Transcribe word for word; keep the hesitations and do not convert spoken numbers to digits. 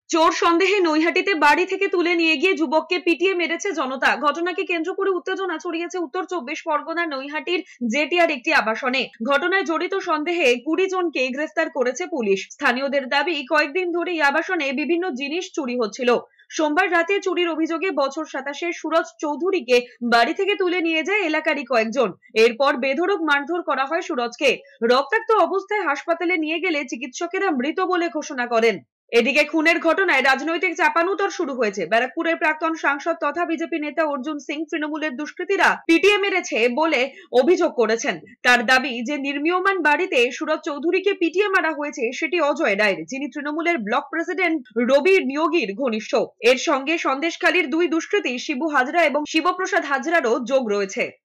চোর সন্দেহে নৈহাটিতে বাড়ি থেকে তুলে নিয়ে গিয়ে যুবককে পিটিয়ে মেরেছে জনতা। ঘটনাকে কেন্দ্র করে উত্তেজনা ছড়িয়েছে উত্তর চব্বিশ পরগনার নৈহাটির জেটিয়ার একটি আবাসনে। ঘটনায় জড়িত সন্দেহে কুড়ি জনকে গ্রেফতার করেছে পুলিশ। স্থানীয়দের দাবি, কয়েকদিন ধরে এই আবাসনে বিভিন্ন জিনিস চুরি হচ্ছিল। সোমবার রাতে চুরির অভিযোগে বছর সাতাশের সুরজ চৌধুরীকে বাড়ি থেকে তুলে নিয়ে যায় এলাকারই কয়েকজন। এরপর বেধড়ক মারধর করা হয় সুরজকে। রক্তাক্ত অবস্থায় হাসপাতালে নিয়ে গেলে চিকিৎসকেরা মৃত বলে ঘোষণা করেন। এদিকে খুনের ঘটনায় রাজনৈতিক চাপানুতর শুরু হয়েছে। ব্যারাকপুরের প্রাক্তন সাংসদ তথা বিজেপি নেতা অর্জুন সিং তৃণমূলের দুষ্কৃতীরা পিটিয়ে মেরেছে বলে অভিযোগ করেছেন। তার দাবি যে নির্মীয়মান বাড়িতে সুরজ চৌধুরীকে পিটিয়ে মারা হয়েছে সেটি অজয় রায়ের, যিনি তৃণমূলের ব্লক প্রেসিডেন্ট রবি নিয়োগীর ঘনিষ্ঠ। এর সঙ্গে সন্দেশখালীর দুই দুষ্কৃতী শিবু হাজরা এবং শিবপ্রসাদ হাজরারও যোগ রয়েছে।